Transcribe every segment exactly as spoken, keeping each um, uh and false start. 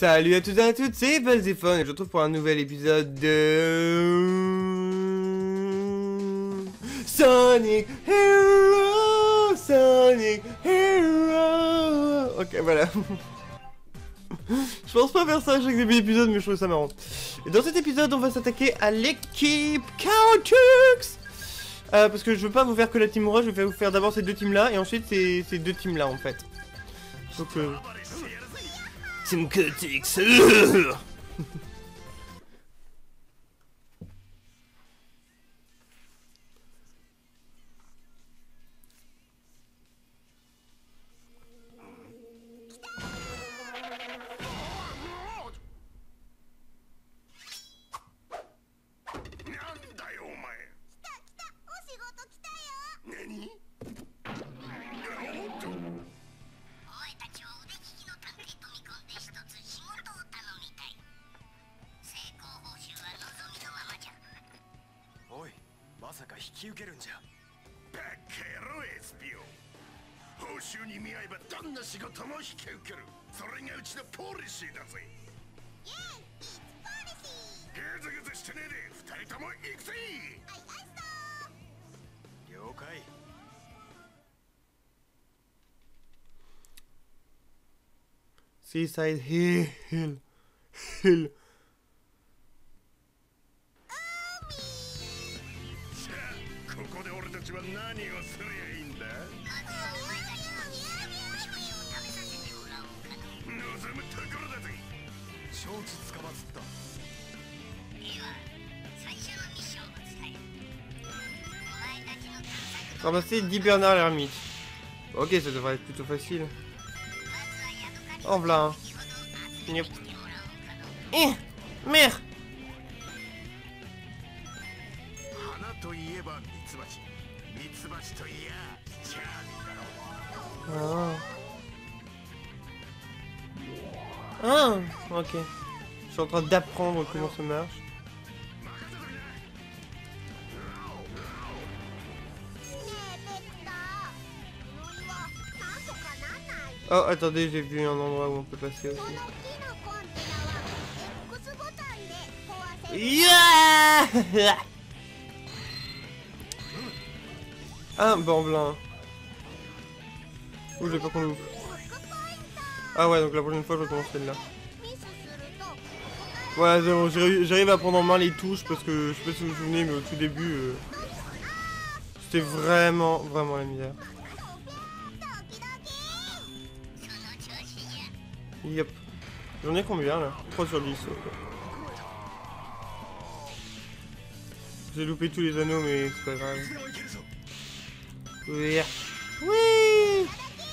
Salut à tous et à toutes, c'est Balzéphone et je vous retrouve pour un nouvel épisode de Sonic Hero, Sonic Hero. Ok, voilà. Je pense pas faire ça à chaque début d'épisode, mais je trouve ça marrant. Et dans cet épisode, on va s'attaquer à l'équipe Chaotix. Euh, parce que je veux pas vous faire que la team Rush, je vais vous faire d'abord ces deux teams là et ensuite ces, ces deux teams là en fait. Donc euh... Team Chaotix. Seaside Hill. Hill. Ramasser dix Bernard l'ermite. Ok, ça devrait être plutôt facile. En blanc. Yep. Eh, merde. Ah. Ah, ok. Je suis en train d'apprendre comment ça marche. Oh, attendez, j'ai vu un endroit où on peut passer aussi. Yeah. Un banc blanc. Ouh, j'ai pas qu'on loupe. Ah ouais, donc la prochaine fois, je recommence celle-là. Ouais, bon, j'arrive à prendre en main les touches parce que, je sais pas si vous vous souvenez, mais au tout début, euh, c'était vraiment, vraiment la misère. Yep. J'en ai combien là? trois sur dix. Okay. J'ai loupé tous les anneaux mais c'est pas grave. Oui. Oui.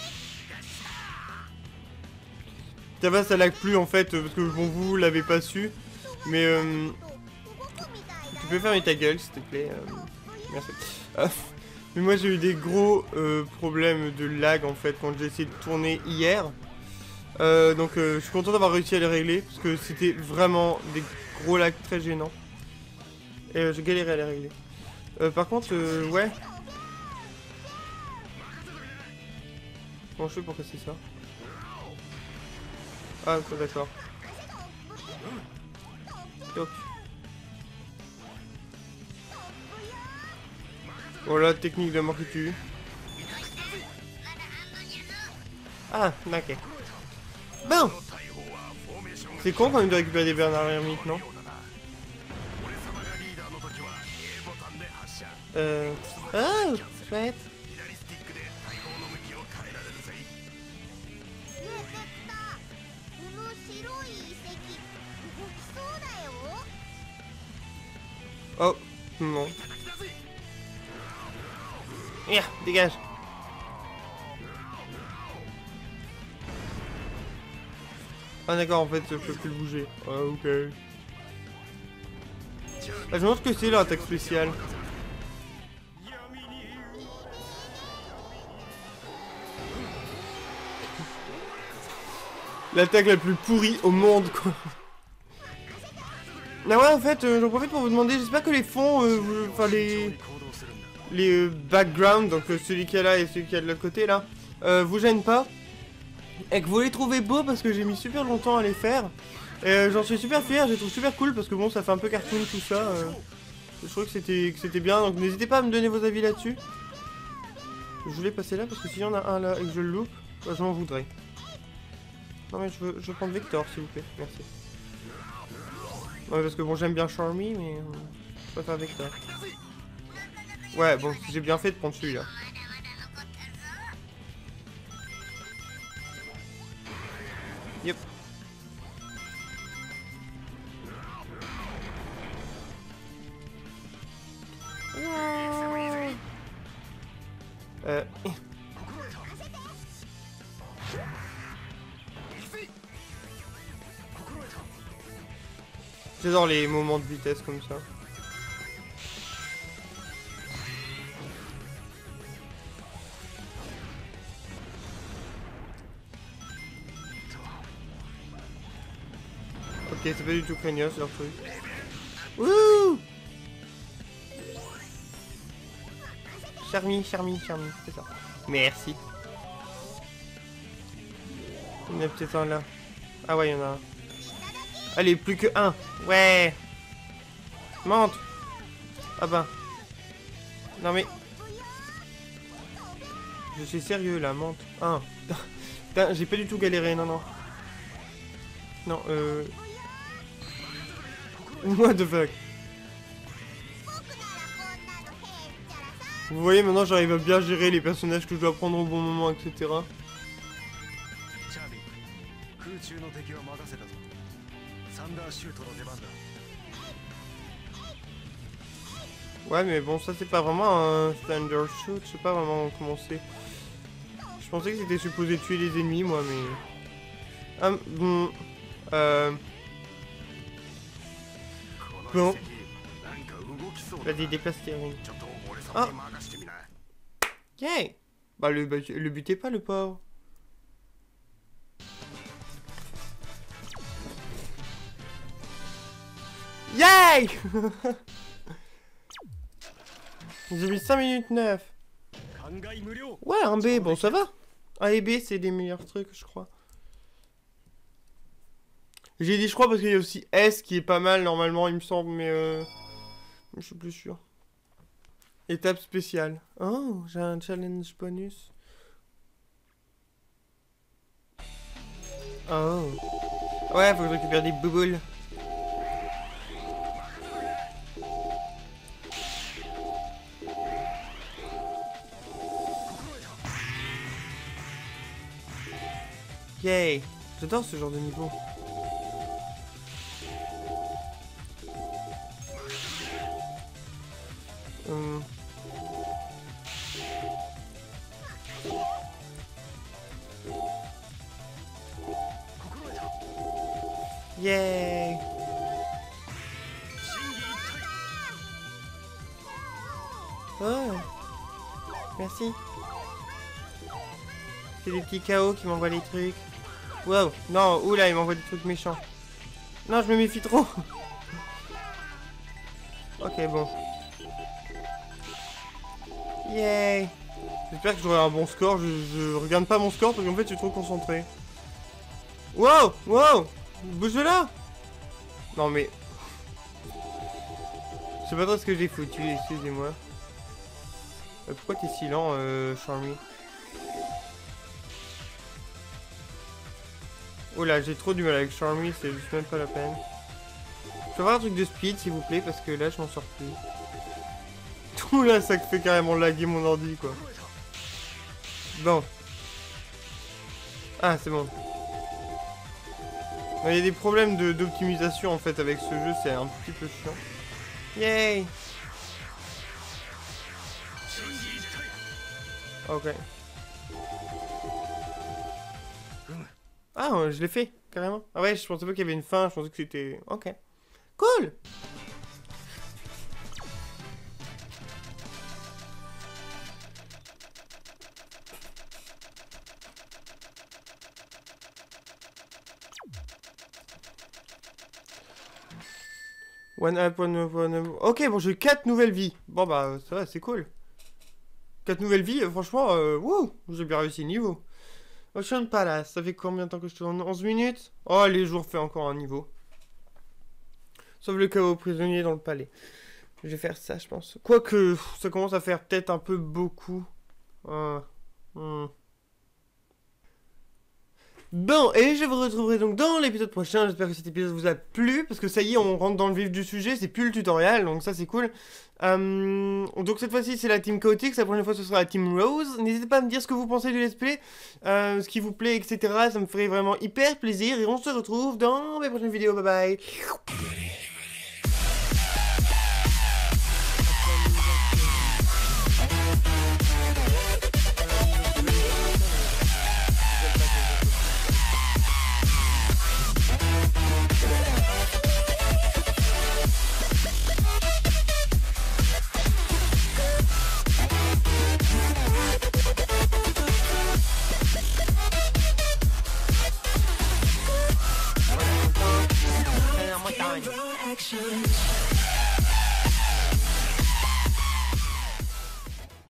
Ça va, ça lag plus en fait parce que bon vous l'avez pas su. Mais euh, tu peux fermer ta gueule s'il te plaît. Euh, merci. Euh, mais moi j'ai eu des gros euh, problèmes de lag en fait quand j'ai essayé de tourner hier. Euh, donc euh, je suis content d'avoir réussi à les régler parce que c'était vraiment des gros lags très gênants et euh, je galérais à les régler. Euh, par contre, euh, ouais. Comment je fais pour casser ça? Ah, d'accord. Donc. Voilà, technique de mort qui tue. Ah, ok. Bon. C'est con quand même de récupérer des Bernard l'ermite, non? Euh... Oh, chouette. Oh, non. Yeah, dégage. Ah d'accord, en fait, je peux plus le bouger. Ah, ok. Ah, je me demande ce que c'est leur attaque spéciale. L'attaque la plus pourrie au monde, quoi. Ah ouais, en fait, euh, j'en profite pour vous demander, j'espère que les fonds, euh, enfin les... Les euh, backgrounds, donc euh, celui qui est là et celui qui est de l'autre côté, là, euh, vous gênent pas. et que vous les trouvez beaux parce que j'ai mis super longtemps à les faire. Et euh, j'en suis super fier, je les trouve super cool parce que bon, ça fait un peu cartoon tout ça. Euh, je trouvais que c'était que c'était bien, donc n'hésitez pas à me donner vos avis là-dessus. Je voulais passer là parce que s'il y en a un là et que je le loupe, bah, je m'en voudrais. Non mais je veux, je veux prendre Vector s'il vous plaît, merci. Ouais, parce que bon, j'aime bien Charmy, mais euh, je préfère Vector. Ouais, bon, j'ai bien fait de prendre celui-là. Yep. Euh... J'adore les moments de vitesse comme ça. Ok, c'est pas du tout craignos leur truc. Wouh! Charmy, Charmy, Charmy, c'est ça. Merci. Il y en a peut-être un là. Ah ouais, il y en a un. Allez, plus que un. Ouais. Monte. Ah bah. Non mais. Je suis sérieux là, monte. Un. Putain, j'ai pas du tout galéré, non, non. Non, euh... What the fuck. Vous voyez, maintenant j'arrive à bien gérer les personnages que je dois prendre au bon moment, et cetera. Ouais, mais bon, ça c'est pas vraiment un standard shoot, je sais pas vraiment comment c'est. Je pensais que c'était supposé tuer les ennemis, moi, mais... Ah, bon... Euh... Bon... Vas-y, déplace-tes, Ring. Ah! Yay! Bah, le, bah, le butez pas, le pauvre. Yay! J'ai mis cinq minutes neuf. Ouais, un B, bon, ça va. A et B, c'est les meilleurs trucs, je crois. J'ai dit je crois parce qu'il y a aussi S qui est pas mal, normalement, il me semble, mais euh... je suis plus sûr. Étape spéciale. Oh, j'ai un challenge bonus. Oh. Ouais, faut que je récupère des bouboules. Yay. J'adore ce genre de niveau. Hum. Yay. Oh. Merci. C'est des petits K O qui m'envoient les trucs. Wow. Non, oula, il m'envoie des trucs méchants. Non, je me méfie trop. Ok, bon. Yay. J'espère que j'aurai un bon score. Je, je regarde pas mon score parce qu'en fait, je suis trop concentré. Wow. Wow. Bouge de là. Non, mais... Je sais pas trop ce que j'ai foutu, excusez-moi. Euh, pourquoi t'es si lent, euh, Charmy? Oh là, j'ai trop du mal avec Charmy, c'est juste même pas la peine. Je peux avoir un truc de speed, s'il vous plaît, parce que là, je m'en sors plus. Tout là, ça fait carrément laguer mon ordi, quoi. Bon. Ah, c'est bon. Il y a des problèmes d'optimisation, en fait, avec ce jeu, c'est un petit peu chiant. Yay! Ok. Ah, je l'ai fait, carrément. Ah ouais, je pensais pas qu'il y avait une fin, je pensais que c'était... Ok. Cool! One up, one up, one up. Ok, bon, j'ai quatre nouvelles vies. Bon, bah, ça va, c'est cool. quatre nouvelles vies, euh, franchement, euh, wouh, j'ai bien réussi le niveau. Ocean Palace, ça fait combien de temps que je tourne? onze minutes? Oh, les jours fait encore un niveau. Sauf le chaos prisonnier dans le palais. Je vais faire ça, je pense. Quoique, ça commence à faire peut-être un peu beaucoup. Ah. Hmm. Bon, et je vous retrouverai donc dans l'épisode prochain. J'espère que cet épisode vous a plu, parce que ça y est, on rentre dans le vif du sujet. C'est plus le tutoriel, donc ça c'est cool. Euh, donc cette fois-ci, c'est la team chaotique. La prochaine fois, ce sera la team Rose. N'hésitez pas à me dire ce que vous pensez du let's play, euh, ce qui vous plaît, et cetera. Ça me ferait vraiment hyper plaisir. Et on se retrouve dans mes prochaines vidéos. Bye bye. Actions.